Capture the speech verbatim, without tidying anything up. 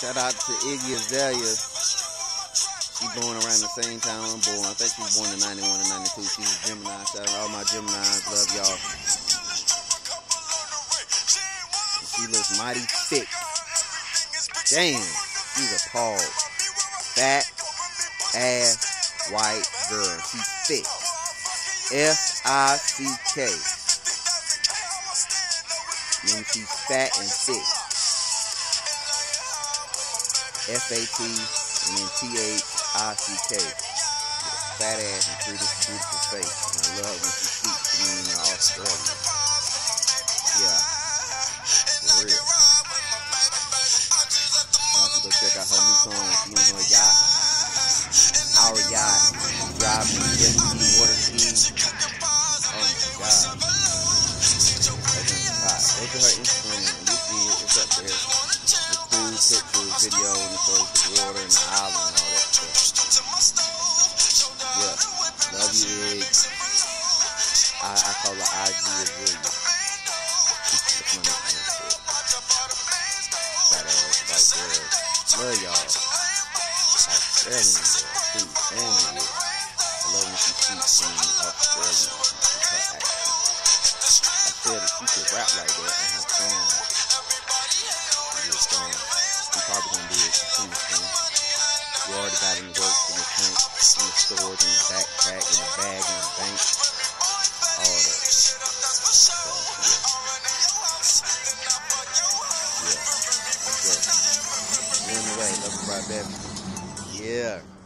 Shout out to Iggzy Azalea. She born around the same time I'm born. I think she was born in ninety-one and ninety-two. She's a Gemini. Shout out to all my Geminis. Love y'all. She looks mighty thick. Damn. She's appalled. Fat ass white girl. She's thick. F I C K. Means she's fat and thick. F A T and then T H I C K. Fat ass and pretty, beautiful face. And I love when she speaks to me in Australia. Yeah. For real. I have to go check out her new song. She on her yacht. Our yacht. Driving jet ski, water ski. Oh my god. Go to her Instagram. You see it. It's up there. The cool pictures, video, and it shows the water and the island and all that stuff. Yeah. Love you, Iggs. I, I call her I G Azalea. That's my nickname for it. Fat ass white girl. Love y'all. Australian girl. Too. Damn it. I love when she speaks in Australian. Her accent. I said that she could rap like that in her song. Your song. I'm probably gonna do it as soon as soon. We already got in the works in the tank, in the storage, in the backpack, in the bag, in the bank, all that. So, yeah. Yeah. Okay. We're on the way. Love you, right, baby. Yeah.